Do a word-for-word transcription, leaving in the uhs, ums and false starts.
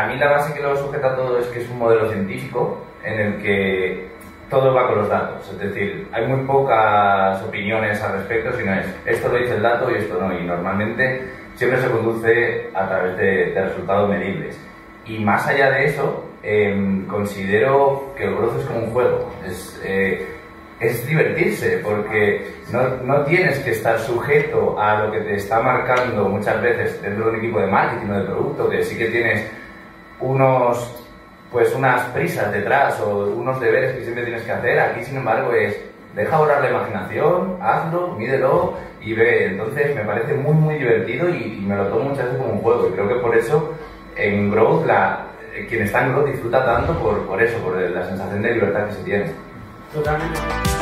mí la base que lo sujeta todo es que es un modelo científico en el que todo va con los datos, es decir, hay muy pocas opiniones al respecto, sino es esto lo dice el dato y esto no, y normalmente siempre se conduce a través de, de resultados medibles. Y más allá de eso, eh, considero que el growth es como un juego, es, eh, es divertirse, porque no, no tienes que estar sujeto a lo que te está marcando muchas veces dentro de un equipo de marketing o de producto, que sí que tienes unos, pues unas prisas detrás o unos deberes que siempre tienes que hacer. Aquí, sin embargo, es deja volar la imaginación, hazlo, mídelo y ve. Entonces me parece muy muy divertido y, y me lo tomo muchas veces como un juego, y creo que por eso en Growth, la, quien está en Growth disfruta tanto por, por eso, por la sensación de libertad que se tiene. Totalmente.